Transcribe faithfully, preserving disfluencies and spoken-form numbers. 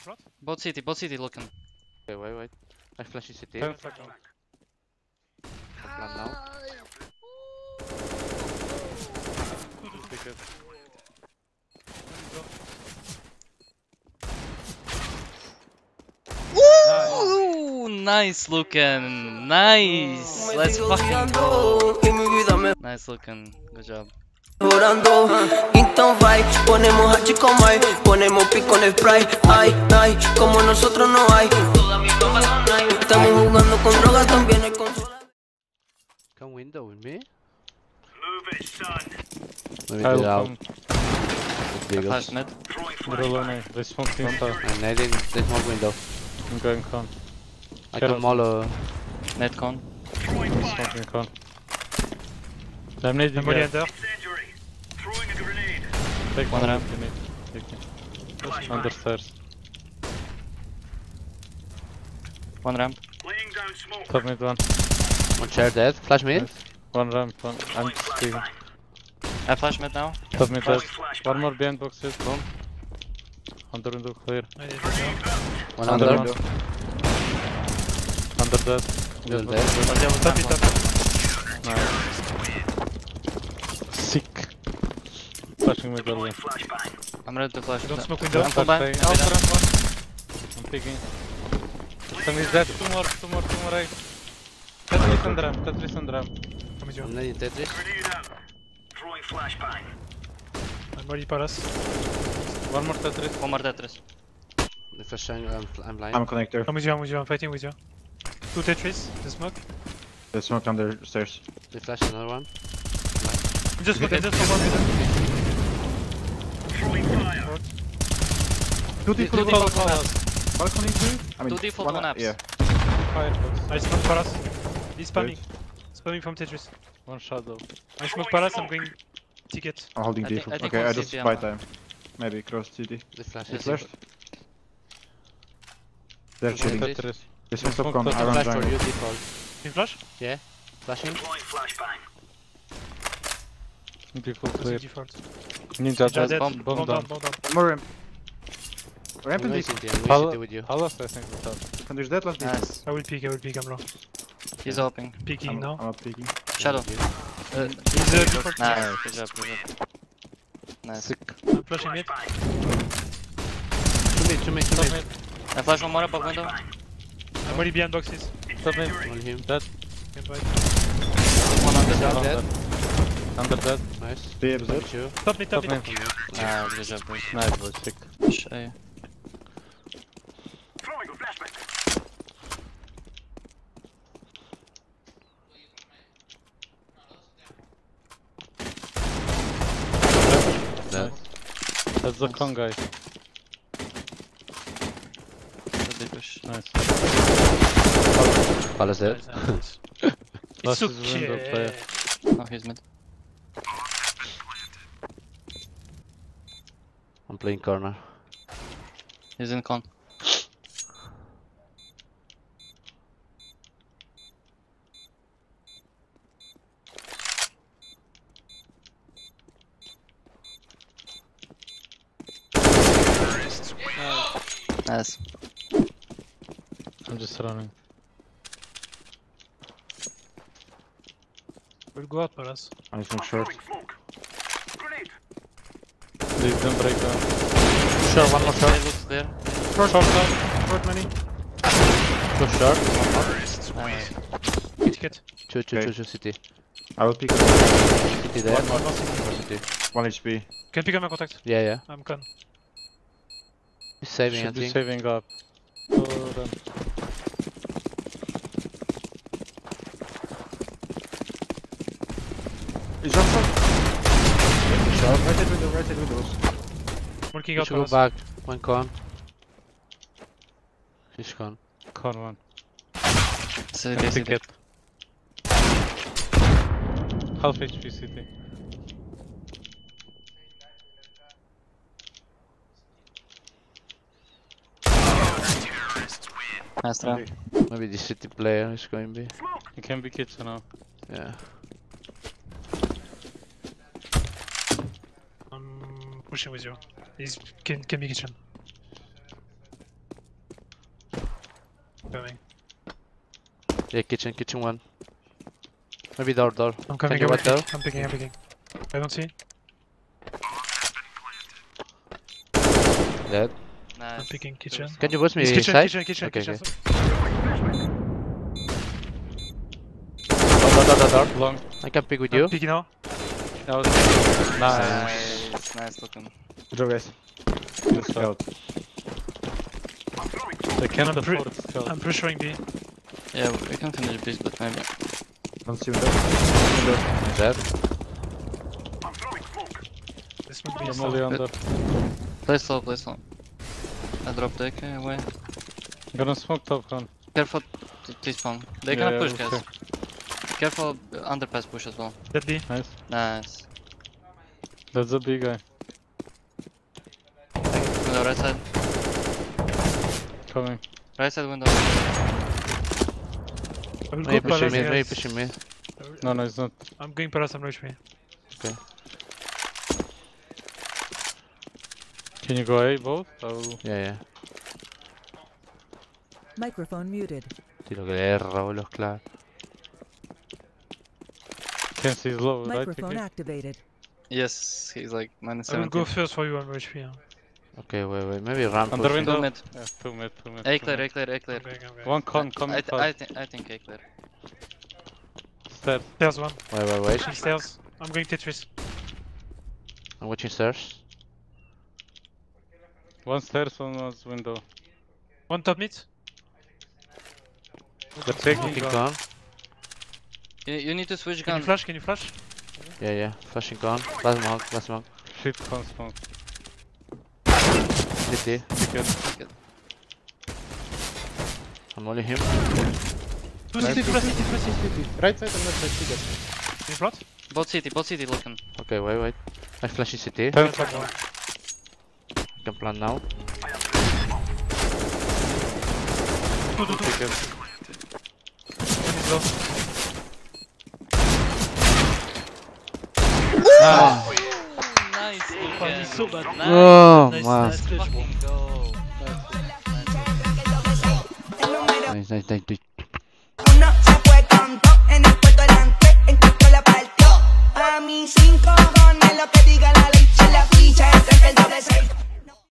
Both city, both city looking. Okay, wait, wait. I flash C T. ten seconds. Plan now. Pick it. Ooh, nice looking, nice. Let's fucking go. Nice looking, good job. Então vai, ponemos hard como hay, ponemos pico en spray. Ay, ay, como nosotros no hay. Todas mis compas son hay. Estamos jugando con drogas, también hay consola. Come window with me. Move it, son. Maybe I get will out. come. Flash mid. Middle lane, they smoke inside. And I didn't. There's no window. I'm going con. I Careful. can mollo. Net con. I'm smoking con. I'm needing Somebody gas. enter. Incendiary. Throwing a grenade. Take One one ramp. if you need. Take it. Under stairs. One ramp. Laying down smoke. Top mid one. One chair dead. Flash mid. Nice. One ramp, one. I'm speaking. I flash mid now. Top mid dead. Flash One more behind boxes. Boom. Under window clear. One Under under. one. Under dead. Middle Yes, dead. one. Top it, top it. Nice. Sick. Flashing middle lane. I'm ready to flash. Don't smoke window. I'm full Top back. fade. Out ramp one. I'm picking. Some is dead. Two more, two more, two more right. Tetris and ramp, Tetris and ramp. Come with you. I'm not in Tetris. Grenade out. Throwing flashbang. I'm ready palace. One more Tetris. One more Tetris. The first time I'm, I'm blind. I'm a connector. I'm with you, I'm with you, I'm fighting with you. Two Tetris, the smoke. There's smoke under stairs. They flash another one. Just smoke, just smoke one with Throwing fire. Two Two default default palace. Balcony two? I mean, Two default, one apps. Yeah. Firebox. I smoke palace. He's spamming. Spamming from Tetris. One shadow. I smoke palace, I'm going ticket. I'm holding I think- default. I think Okay, one I just C T buy ammo. time. Maybe cross C T. They flash. He They flashed. They're Okay. shooting. Tetris. Tetris. This one's top Smoke con. top I run Flash for jungle. you default. Can you flash? Yeah. Flashing. Deploying flashbang. Default That's clear. the default. Ninja Ninja dead. dead. Bomb, bomb Bomb down. down, bomb down. One more ramp. Ramp I'm and going default. C T. I'm going Pal- C T with you. Palace, I think we have. And there's dead last default. Nice. I will peek, I will peek, I'm low. He's opening. Peeking I'm, now. I'm not peeking. Shadow. Uh, He's uh, default. nice. Good job, good job. Nice. Sick. I'm flashing mid. Two mid. Two mid. Two Top mid. mid. I flash one more above window. I'm already behind boxes. Top mid. One him. Dead. Can fight. One under Down shot. dead. Under dead. Nice. B is dead. Two. Top mid, top Top mid. mid. Nice, good job, boys. Nice boy, sick. Shay. Throwing a flashbang. Dead. That's the con guy. Good big push. Nice. Palace dead. It's Last is window okay. player. Oh, he's mid. I'm playing corner. He's in con. Nice. I'm just running. We'll go out palace. I need some short. Throwing smoke. Grenade. Please don't break down. Sure, one more It short. looks clear. Short, short side. Short many. Two short. Nice. Ticket. Two, two, Okay. two, two C T. I will pick. C T dead. One more. One C T. One H P. Can pick up my contact. Yeah, yeah. I'm con. He's saving, I Should be think. saving up. Oh, run. He's on short. Short. Right side window, right side windows. Walking We out should go palace. back. One con. He's con. Con one. City, Can city. ticket. Half H P C T. Nice try. Maybe the city player is going to be. It can be kitchen now. Yeah. I'm pushing with you. He's can, can be kitchen. Coming. Yeah, kitchen, kitchen one. Maybe door, door. I'm coming. Can you I'm what door? picking. I'm picking. I'm picking. I don't see. Dead. I'm Nice. picking kitchen. Can you boost me It's kitchen, inside? kitchen, kitchen, Okay, kitchen. Door, door, door, door, door. Long. I can pick with I'm you. picking now. That was nice. Nice, nice looking. Good job, guys. Good stuff. Out. They can't I'm pre- afford to scout. I'm pressuring B. Yeah, we can finish this, but maybe. Don't see window. Window. Dead. I'm throwing smoke. This would be I'm a only stop. under. Play slow, play slow. I dropped the A K away. I'm gonna smoke top con. Careful to T-spawn. They Yeah, gonna push, okay. guys. Careful uh, underpass push as well. Dead B. Nice. Nice. That's a big guy. Window right side. Coming. Right side window. I will Maybe go pushing palace, me, maybe guys. pushing me. No, no, it's not. I'm going palace, I'm rush me. Can you go A both? Oh. Yeah, yeah. Microphone muted. Tiro que le erra, boludo, claro. Can't see low, right? Microphone Kiki? activated. Yes, he's like minus I will go seventy. first for you, I'm rush me. Okay, wait, wait. Maybe ramp Under pushing. window. Two mid. Yeah, two mid, two mid. A two clear, mid. A clear, A I'm clear. going, I'm going. One con coming I, th I, fast. th I think A clear. Stairs. Stairs one. Wait, wait, wait. Pushing stairs. I'm going Tetris. I'm watching stairs. One stairs, one was window. One top mid. They're taking Looking con. gone. You, you need to switch Can you gun. flash? Can you flash? Yeah, yeah. Flashing gone. Last monk, last monk. Shit, con smoke. City. Ticket. I'm only him. Two city, two city, two city. Right side and left side together. Can you plot? Both city, both city looking. Okay, wait, wait. I flash in city. Ten Top seconds. one. I can plan now. Two, two, two. Ticket. One is low. Ah. Nice, Oh, he's so bad. Nice. Oh, Nice, man. nice flash. Fucking go. Nice, nice, nice, nice. Uno se fue con dos en el puerto delante, en cuanto la partió. A mí cinco cojones lo que diga la ley, se la ficha, entre el doble seis.